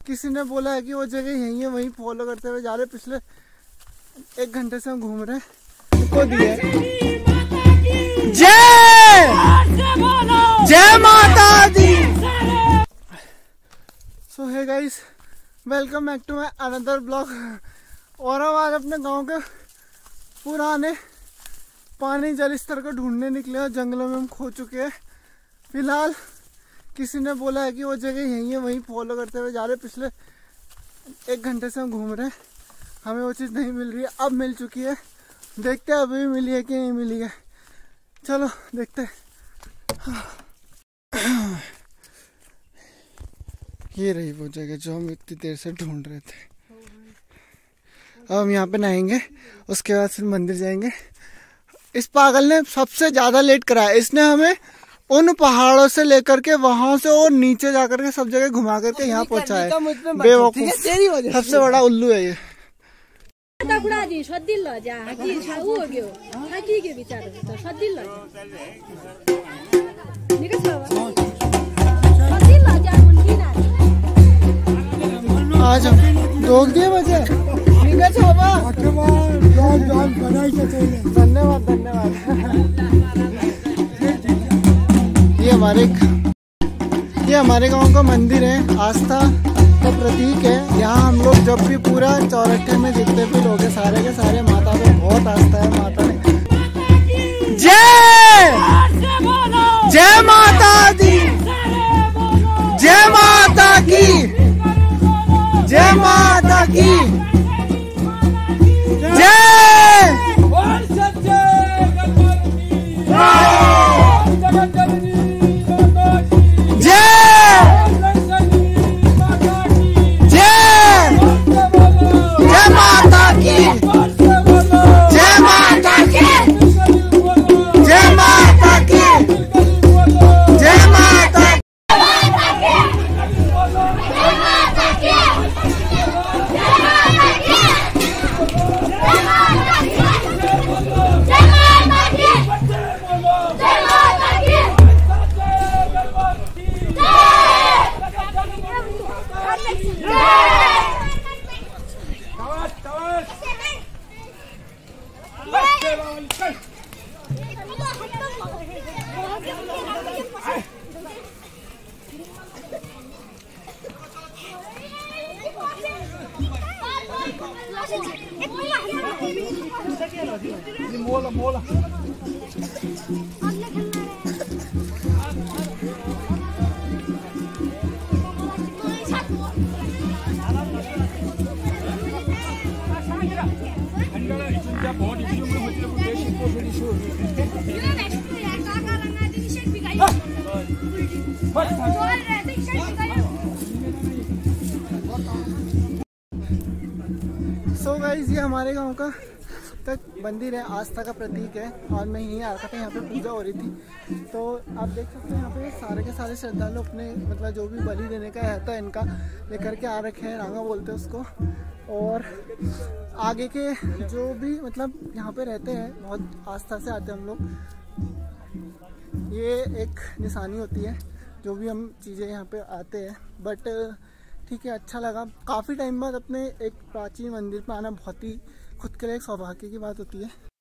किसी ने बोला है कि वो जगह यही है, वहीं फॉलो करते हुए जा रहे। पिछले 1 घंटे से हम घूम रहे हैं। को दिए जय Mata Di. So hey guys, welcome back to my another blog. और हम आज अपने गांव के पुराने पानी जल स्तर को ढूंढने निकले और जंगलों में हम खो चुके हैं। फिलहाल किसी ने बोला है कि वो जगह यही है, वहीं फॉलो करते हुए जा रहे। पिछले 1 घंटे से हम घूम रहे हैं, हमें वो चीज़ नहीं मिल रही है। अब मिल चुकी है, देखते हैं अभी मिली है कि नहीं मिली है। चलो देखते हैं। ये रही वो जगह जो हम इतनी देर से ढूंढ रहे थे। अब हम यहाँ पे नहाएंगे, उसके बाद फिर मंदिर जाएंगे। इस पागल ने सबसे ज्यादा लेट कराया। इसने हमें उन पहाड़ों से लेकर के वहां से और नीचे जाकर के सब जगह घुमा करके यहाँ पहुँचा है। बेवकूफ, सबसे बड़ा उल्लू है ये। आज रोक दिए बचे। धन्यवाद धन्यवाद। ये हमारे गांव का मंदिर है, आस्था का प्रतीक है। यहाँ हम लोग जब भी पूरा चौरठे में जितने भी लोग हैं, सारे के सारे माता पे बहुत आस्था है। माता ने जय माता दी, जय माता की, जय माता की, जय मोला सो गाइस, ये हमारे गांव का तक मंदिर है, आस्था का प्रतीक है। और मैं यहीं आ रखा था, यहाँ पे पूजा हो रही थी। तो आप देख सकते हैं यहाँ पे सारे के सारे श्रद्धालु अपने मतलब जो भी बलि देने का रहता है इनका लेकर के आ रखे हैं। रांगा बोलते हैं उसको। और आगे के जो भी मतलब यहाँ पे रहते हैं, बहुत आस्था से आते हैं हम लोग। ये एक निशानी होती है जो भी हम चीज़ें यहाँ पे आते हैं। बट ठीक है, अच्छा लगा। काफ़ी टाइम बाद अपने एक प्राचीन मंदिर पे आना बहुत ही खुद के लिए एक सौभाग्य की बात होती है।